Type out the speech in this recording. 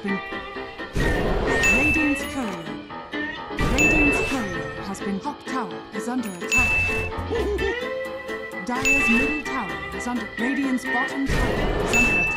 been... Radiant's Courier. Radiant's Courier has been... Top tower is under attack. Dire's middle tower is under... Radiant's bottom tower is under attack.